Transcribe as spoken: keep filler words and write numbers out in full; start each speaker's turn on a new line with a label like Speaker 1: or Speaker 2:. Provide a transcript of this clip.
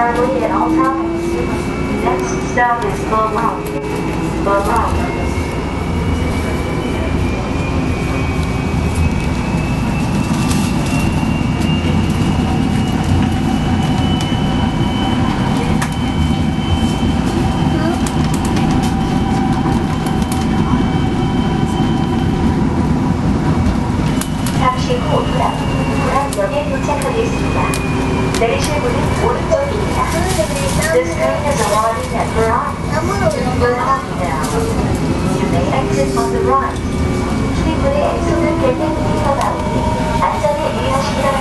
Speaker 1: are ready at all times. Next stop is Beaumont. Beaumont. 잠시 후 불안, 불안역에 도착하겠습니다. 내리실 문은 오른쪽입니다. This train is arriving at Buran. 감사합니다. You may exit on the right. 출입문의 왼손을 깰 때 문이 닫아오니 안전에 유의하시기 바랍니다.